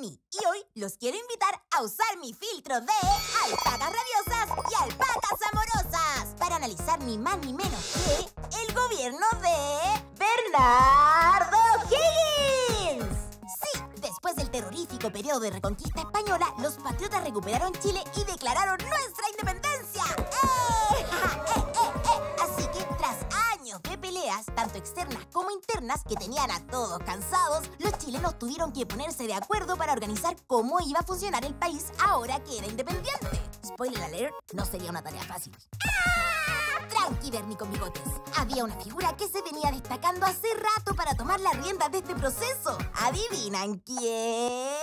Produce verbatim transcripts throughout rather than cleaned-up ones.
mí y hoy los quiero invitar a usar mi filtro de alpacas rabiosas y alpacas amorosas para analizar ni más ni menos que el gobierno de Bernardo O'Higgins. Sí, después del terrorífico periodo de reconquista española, los patriotas recuperaron Chile y declararon nuestra independencia. ¡Eh! ¡Eh, eh, eh! Así que tras años de peleas, tanto externas como internas, que tenían a todos cansados, los chilenos tuvieron que ponerse de acuerdo para organizar cómo iba a funcionar el país ahora que era independiente. Spoiler alert, no sería una tarea fácil. ¡Ah! Tranqui, Bernie con bigotes. Había una figura que se venía destacando hace rato para tomar las riendas de este proceso. ¿Adivinan quién?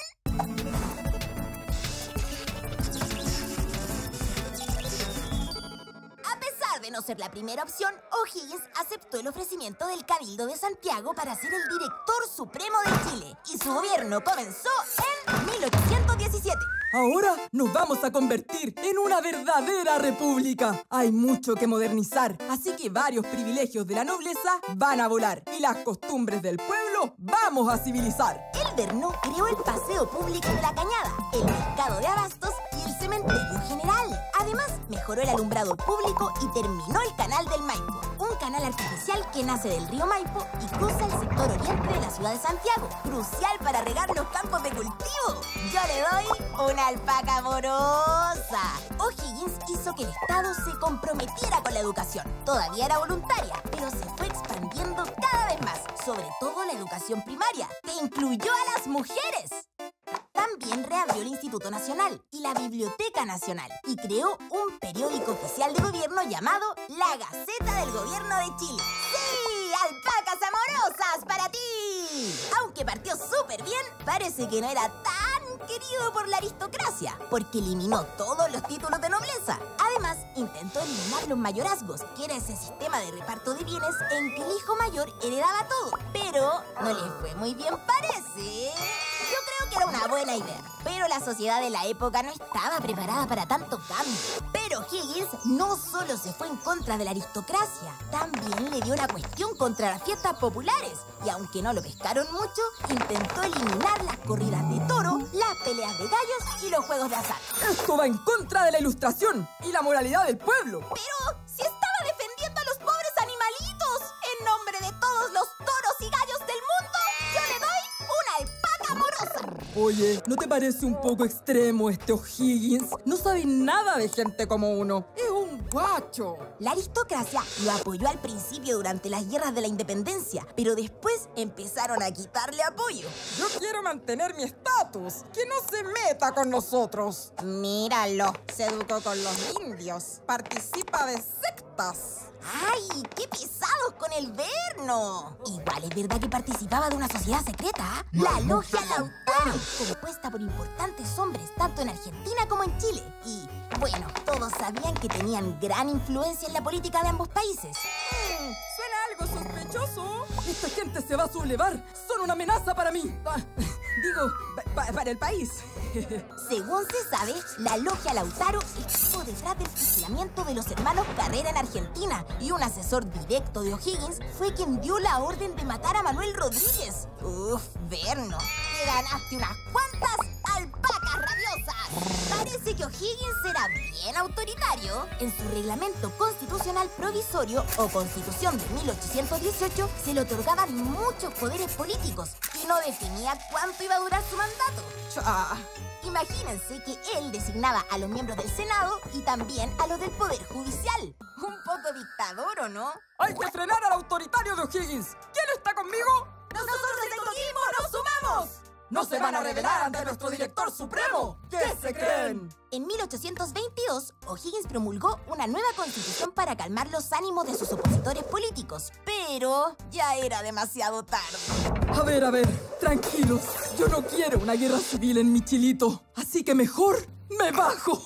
De no ser la primera opción, O'Higgins aceptó el ofrecimiento del Cabildo de Santiago para ser el director supremo de Chile y su gobierno comenzó en mil ochocientos diecisiete. Ahora nos vamos a convertir en una verdadera república. Hay mucho que modernizar, así que varios privilegios de la nobleza van a volar y las costumbres del pueblo vamos a civilizar. El Verno creó el Paseo Público de la Cañada, el Mercado de Abastos y el Cementerio General. Además, mejoró el alumbrado público y terminó el Canal del Maipo, un canal artificial que nace del río Maipo y cruza el sector oriente de la ciudad de Santiago, crucial para regar los campos de cultivo. Yo le doy una alpaca amorosa. O'Higgins hizo que el Estado se comprometiera con la educación. Todavía era voluntaria, pero se fue expandiendo cada vez más, sobre todo la educación primaria, que incluyó a las mujeres. También reabrió el Instituto Nacional y la Biblioteca Nacional y creó un periódico oficial de gobierno llamado La Gaceta del Gobierno de Chile. ¡Sí! ¡Alpacas amorosas para ti! Aunque partió súper bien, parece que no era tan querido por la aristocracia, porque eliminó todos los títulos de nobleza. Además, intentó eliminar los mayorazgos, que era ese sistema de reparto de bienes en que el hijo mayor heredaba todo. Pero no le fue muy bien, parece. Yo creo que era una buena idea, pero la sociedad de la época no estaba preparada para tanto cambio. Pero Higgins no solo se fue en contra de la aristocracia, también le dio la cuestión contra las fiestas populares. Y aunque no lo pescaron mucho, intentó eliminar las corridas de toro, las peleas de gallos y los juegos de azar. Esto va en contra de la Ilustración y la moralidad del pueblo. Pero si estaba defendiendo a los pobres animalitos en nombre de todos los toros y gallos del mundo, yo le doy una alpaca amorosa. Oye, ¿no te parece un poco extremo este O'Higgins? No sabe nada de gente como uno. Es un guacho. La aristocracia lo apoyó al principio durante las guerras de la independencia, pero después empezaron a quitarle apoyo. Yo quiero mantener mi estatus. Que no se meta con nosotros. Míralo, se educó con los indios. Participa de sectas. ¡Ay, qué pesados con el Verno! Igual es verdad que participaba de una sociedad secreta, la Logia Lautaro, compuesta por importantes hombres tanto en Argentina como en Chile. Y, bueno, todos sabían que tenían gran influencia en la política de ambos países. Hmm, suena algo sospechoso. Esta gente se va a sublevar. Son una amenaza para mí. Ah, digo, pa para el país. Según se sabe, la Logia Lautaro estuvo detrás del fusilamiento de los hermanos Carrera en Argentina y un asesor directo de O'Higgins fue quien dio la orden de matar a Manuel Rodríguez. Uf, Verno, te ganaste unas cuantas alpacas rabiosas. Parece que O'Higgins era bien autoritario. En su reglamento constitucional provisorio o Constitución de mil ochocientos dieciocho se le otorgaban muchos poderes políticos y no definía cuánto iba a durar su mandato. Chá. Imagínense que él designaba a los miembros del Senado y también a los del Poder Judicial. Un poco dictador, ¿o no? ¡Hay que frenar al autoritario de O'Higgins! ¿Quién está conmigo? ¡Nosotros escogimos, nos sumamos! ¡No se van a rebelar ante nuestro director supremo! ¿Qué se creen? En mil ochocientos veintidós, O'Higgins promulgó una nueva constitución para calmar los ánimos de sus opositores políticos, pero ya era demasiado tarde. A ver, a ver, tranquilos. Yo no quiero una guerra civil en mi chilito, así que mejor me bajo.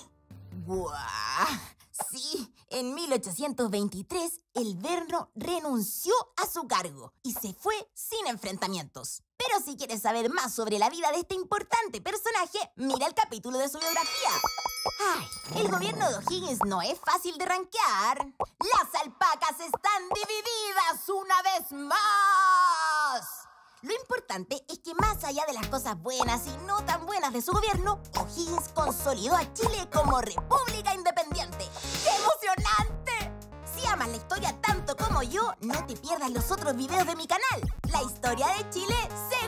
¡Buah! Sí, en mil ochocientos veintitrés, el Verno renunció a su cargo y se fue sin enfrentamientos. Pero si quieres saber más sobre la vida de este importante personaje, mira el capítulo de su biografía. Ay, el gobierno de O'Higgins no es fácil de rankear. Las alpacas están divididas una vez más. Lo importante es que más allá de las cosas buenas y no tan buenas de su gobierno, O'Higgins consolidó a Chile como república independiente. ¡Qué emocionante! Si amas la historia tanto como yo, no te pierdas los otros videos de mi canal. La historia de Chile se